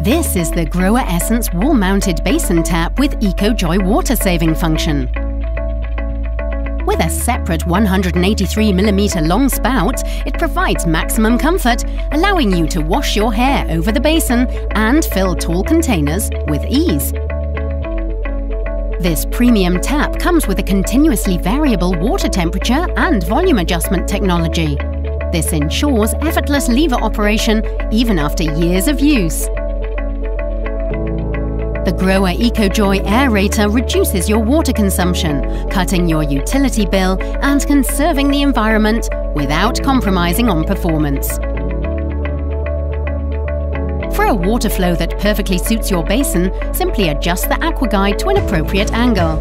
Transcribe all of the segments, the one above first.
This is the Grower Essence wall-mounted basin tap with EcoJoy water-saving function. With a separate 183mm long spout, it provides maximum comfort, allowing you to wash your hair over the basin and fill tall containers with ease. This premium tap comes with a continuously variable water temperature and volume adjustment technology. This ensures effortless lever operation even after years of use. The Grower EcoJoy aerator reduces your water consumption, cutting your utility bill and conserving the environment without compromising on performance. For a water flow that perfectly suits your basin, simply adjust the AquaGuide to an appropriate angle.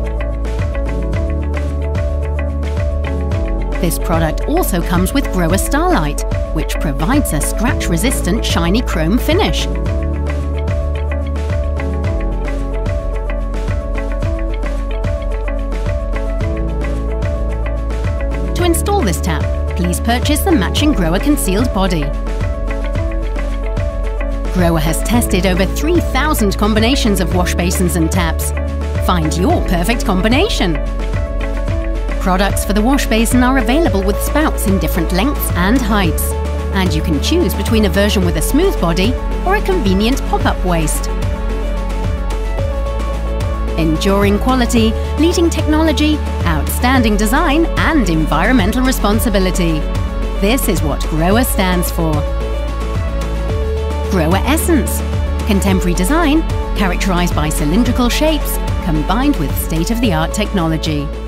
This product also comes with Grower Starlight, which provides a scratch-resistant shiny chrome finish. To install this tap, please purchase the matching Grower concealed body. Grower has tested over 3,000 combinations of wash basins and taps. Find your perfect combination. Products for the wash basin are available with spouts in different lengths and heights, and you can choose between a version with a smooth body or a convenient pop-up waist. Enduring quality, leading technology, outstanding design and environmental responsibility. This is what Grower stands for. Grower Essence. Contemporary design, characterized by cylindrical shapes, combined with state-of-the-art technology.